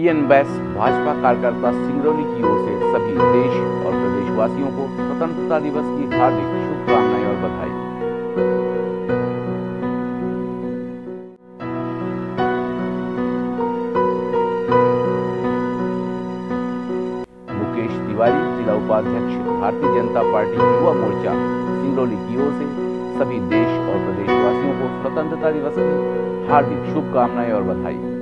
Indian base Bhajpa कार्यकर्ता सिंगरौली की ओर से सभी देश और प्रदेशवासियों को स्वतंत्रता दिवस की हार्दिक शुभकामनाएं और बधाई। तिवारी, जिला उपाध्यक्ष, भारतीय जनता पार्टी युवा मोर्चा सिंगरौली की ओर से सभी देश और प्रदेशवासियों को स्वतंत्रता दिवस की हार्दिक शुभकामनाएं और बधाई।